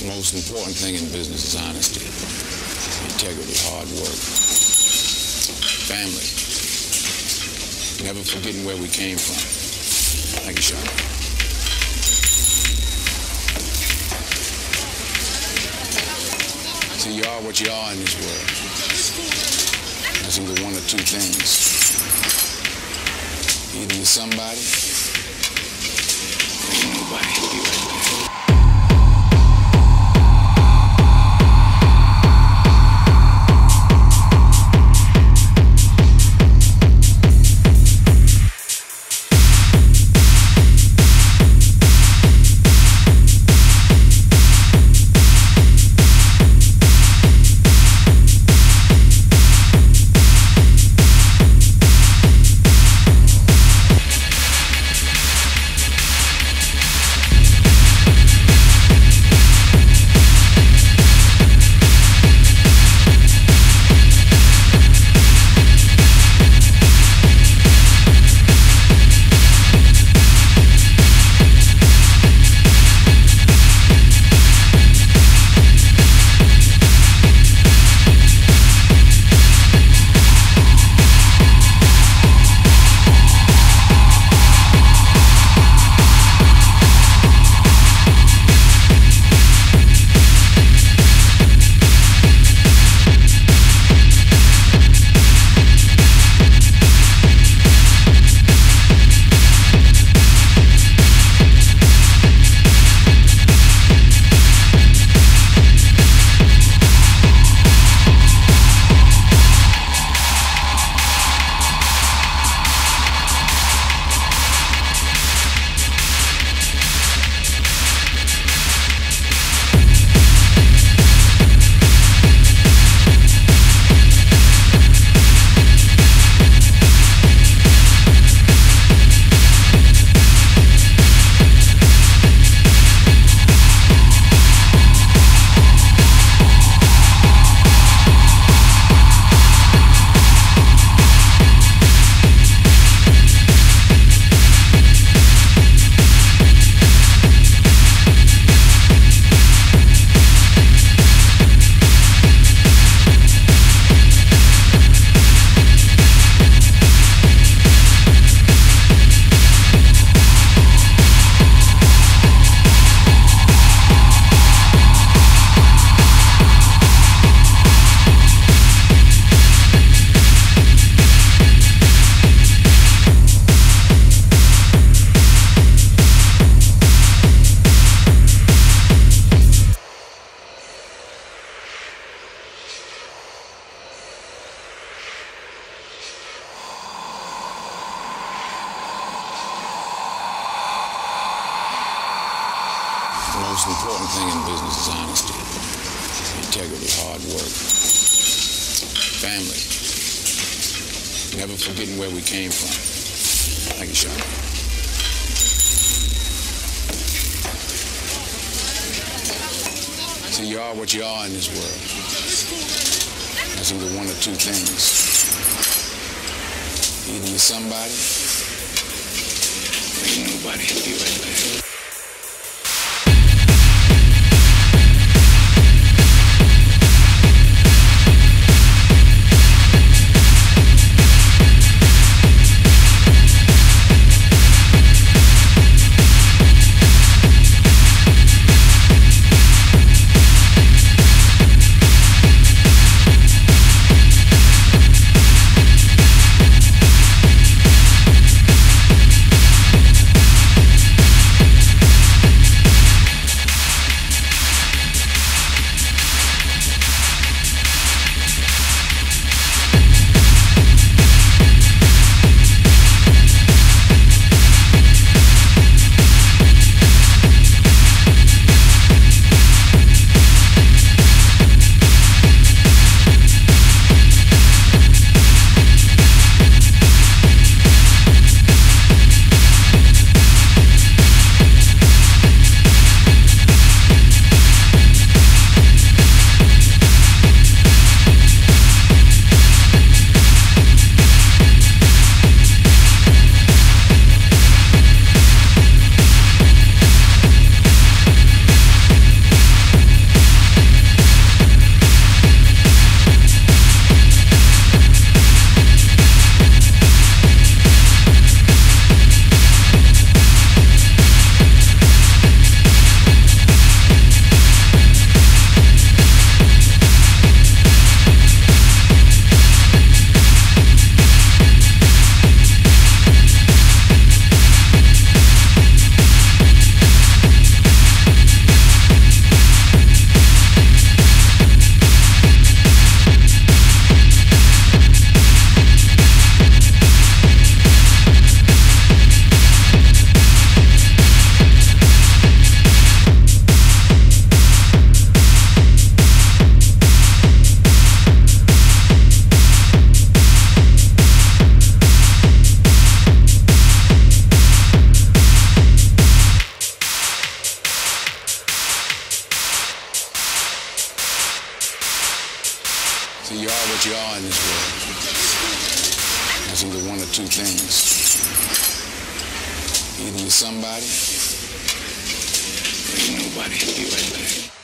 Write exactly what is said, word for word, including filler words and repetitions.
The most important thing in business is honesty, integrity, hard work, family, never forgetting where we came from. Thank you, Sean. See, you are what you are in this world. That's either one or two things. Either you're somebody, or you're nobody. Be right back. The most important thing in business is honesty, integrity, hard work, family, never forgetting where we came from. Thank you, Sean. See, you are what you are in this world. That's either one or two things. Either you're somebody, or you're nobody. Be right back. So you are what you are in this world. That's either one or two things. Either you're somebody or you're nobody. Be right back.